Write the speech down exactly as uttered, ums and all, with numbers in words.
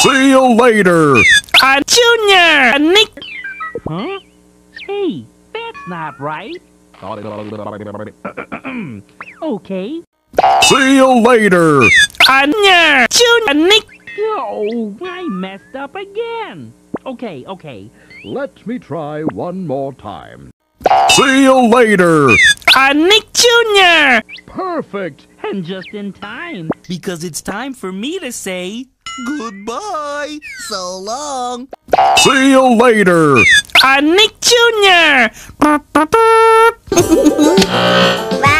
See you later. Uh, Junior! Uh, Nick! Huh? Hey, that's not right. Okay. See you later. Uh, Junior! Junior! Nick! Oh, I messed up again. Okay, okay. Let me try one more time. See you later. Uh, Nick Junior! Perfect! And just in time, because it's time for me to say goodbye. So long. See you later. Uh, Nick Junior!